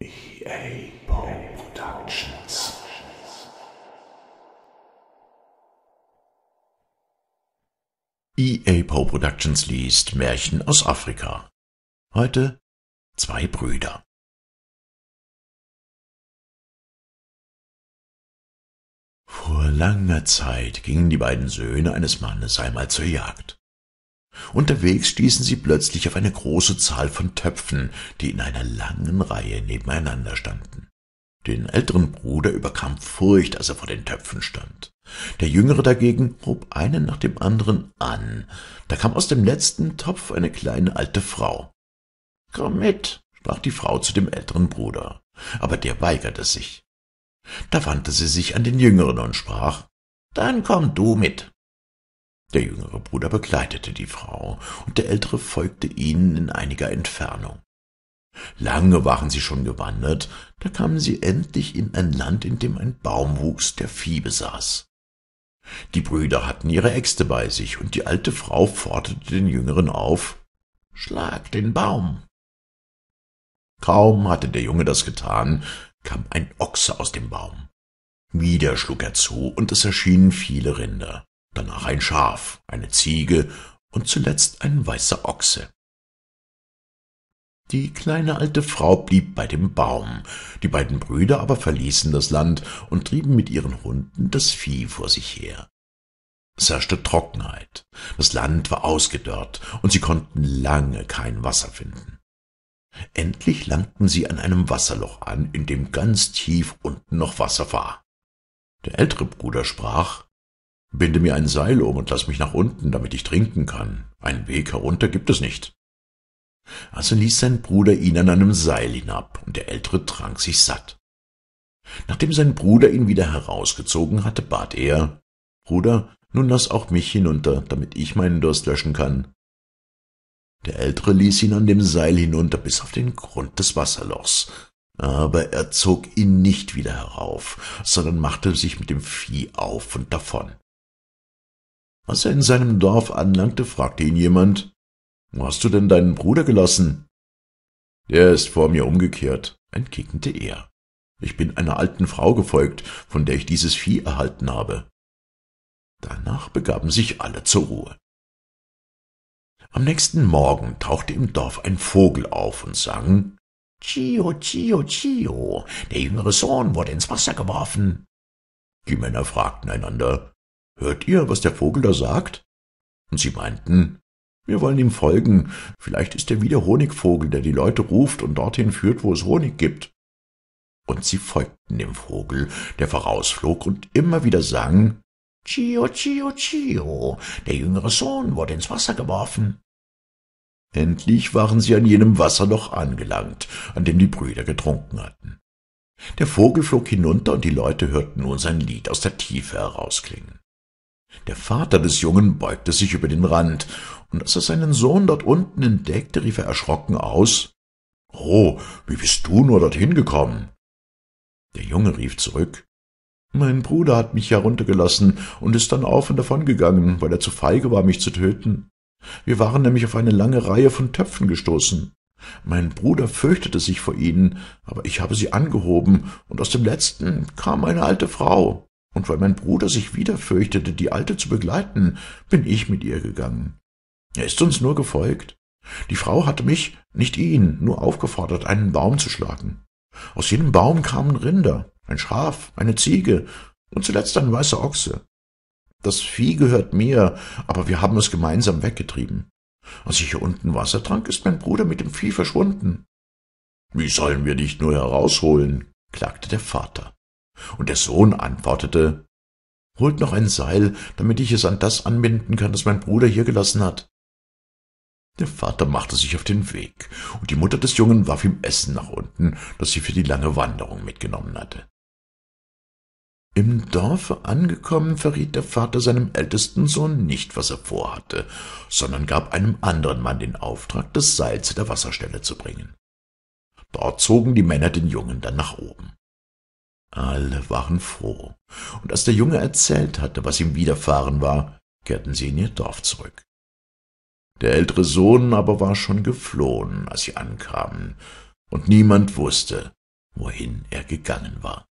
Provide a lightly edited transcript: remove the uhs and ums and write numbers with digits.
EA Poe Productions. EA Poe Productions liest Märchen aus Afrika. Heute zwei Brüder. Vor langer Zeit gingen die beiden Söhne eines Mannes einmal zur Jagd. Unterwegs stießen sie plötzlich auf eine große Zahl von Töpfen, die in einer langen Reihe nebeneinander standen. Den älteren Bruder überkam Furcht, als er vor den Töpfen stand. Der Jüngere dagegen hob einen nach dem anderen an. Da kam aus dem letzten Topf eine kleine alte Frau. »Komm mit«, sprach die Frau zu dem älteren Bruder, aber der weigerte sich. Da wandte sie sich an den Jüngeren und sprach, »Dann komm du mit.« Der jüngere Bruder begleitete die Frau, und der ältere folgte ihnen in einiger Entfernung. Lange waren sie schon gewandert, da kamen sie endlich in ein Land, in dem ein Baum wuchs, der Vieh besaß. Die Brüder hatten ihre Äxte bei sich, und die alte Frau forderte den Jüngeren auf, »Schlag den Baum!« Kaum hatte der Junge das getan, kam ein Ochse aus dem Baum. Wieder schlug er zu, und es erschienen viele Rinder, danach ein Schaf, eine Ziege und zuletzt ein weißer Ochse. Die kleine alte Frau blieb bei dem Baum, die beiden Brüder aber verließen das Land und trieben mit ihren Hunden das Vieh vor sich her. Es herrschte Trockenheit, das Land war ausgedörrt, und sie konnten lange kein Wasser finden. Endlich langten sie an einem Wasserloch an, in dem ganz tief unten noch Wasser war. Der ältere Bruder sprach, »Binde mir ein Seil um und lass mich nach unten, damit ich trinken kann. Einen Weg herunter gibt es nicht.« Also ließ sein Bruder ihn an einem Seil hinab, und der Ältere trank sich satt. Nachdem sein Bruder ihn wieder herausgezogen hatte, bat er, »Bruder, nun lass auch mich hinunter, damit ich meinen Durst löschen kann.« Der Ältere ließ ihn an dem Seil hinunter bis auf den Grund des Wasserlochs, aber er zog ihn nicht wieder herauf, sondern machte sich mit dem Vieh auf und davon. Als er in seinem Dorf anlangte, fragte ihn jemand, »Wo hast du denn deinen Bruder gelassen?« »Der ist vor mir umgekehrt«, entgegnete er. »Ich bin einer alten Frau gefolgt, von der ich dieses Vieh erhalten habe.« Danach begaben sich alle zur Ruhe. Am nächsten Morgen tauchte im Dorf ein Vogel auf und sang, »Tschio, tschio, tschio, der jüngere Sohn wurde ins Wasser geworfen.« Die Männer fragten einander, »Hört ihr, was der Vogel da sagt?« Und sie meinten, »Wir wollen ihm folgen, vielleicht ist er wie der Honigvogel, der die Leute ruft und dorthin führt, wo es Honig gibt.« Und sie folgten dem Vogel, der vorausflog und immer wieder sang, »Tschio, tschio, tschio, der jüngere Sohn wurde ins Wasser geworfen.« Endlich waren sie an jenem Wasserloch angelangt, an dem die Brüder getrunken hatten. Der Vogel flog hinunter, und die Leute hörten nun sein Lied aus der Tiefe herausklingen. Der Vater des Jungen beugte sich über den Rand, und als er seinen Sohn dort unten entdeckte, rief er erschrocken aus, »Oh, wie bist du nur dorthin gekommen?« Der Junge rief zurück, »Mein Bruder hat mich heruntergelassen und ist dann auf und davon gegangen, weil er zu feige war, mich zu töten. Wir waren nämlich auf eine lange Reihe von Töpfen gestoßen. Mein Bruder fürchtete sich vor ihnen, aber ich habe sie angehoben, und aus dem letzten kam eine alte Frau. Und weil mein Bruder sich wieder fürchtete, die Alte zu begleiten, bin ich mit ihr gegangen. Er ist uns nur gefolgt. Die Frau hatte mich, nicht ihn, nur aufgefordert, einen Baum zu schlagen. Aus jenem Baum kamen Rinder, ein Schaf, eine Ziege und zuletzt ein weißer Ochse. Das Vieh gehört mir, aber wir haben es gemeinsam weggetrieben. Als ich hier unten Wasser trank, ist mein Bruder mit dem Vieh verschwunden.« »Wie sollen wir dich nur herausholen?« klagte der Vater. Und der Sohn antwortete, »Holt noch ein Seil, damit ich es an das anbinden kann, das mein Bruder hier gelassen hat.« Der Vater machte sich auf den Weg, und die Mutter des Jungen warf ihm Essen nach unten, das sie für die lange Wanderung mitgenommen hatte. Im Dorfe angekommen, verriet der Vater seinem ältesten Sohn nicht, was er vorhatte, sondern gab einem anderen Mann den Auftrag, das Seil zu der Wasserstelle zu bringen. Dort zogen die Männer den Jungen dann nach oben. Alle waren froh, und als der Junge erzählt hatte, was ihm widerfahren war, kehrten sie in ihr Dorf zurück. Der ältere Sohn aber war schon geflohen, als sie ankamen, und niemand wusste, wohin er gegangen war.